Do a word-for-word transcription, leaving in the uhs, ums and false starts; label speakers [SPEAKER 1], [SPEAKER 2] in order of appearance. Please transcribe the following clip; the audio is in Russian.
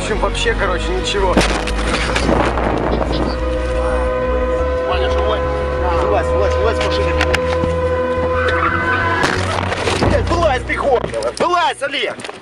[SPEAKER 1] общем, вообще, короче, ничего.
[SPEAKER 2] Ваня, живой? Вылазь, вылазь, вылазь с машины. Вылазь, ты гордого. Вылазь, Олег.